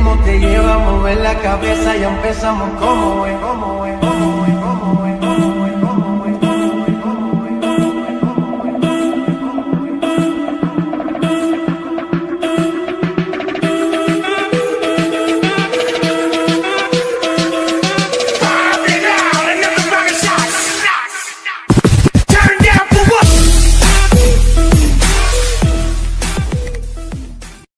ritmo te lleva a mover la cabeza, ya empezamos como es, como es, como es.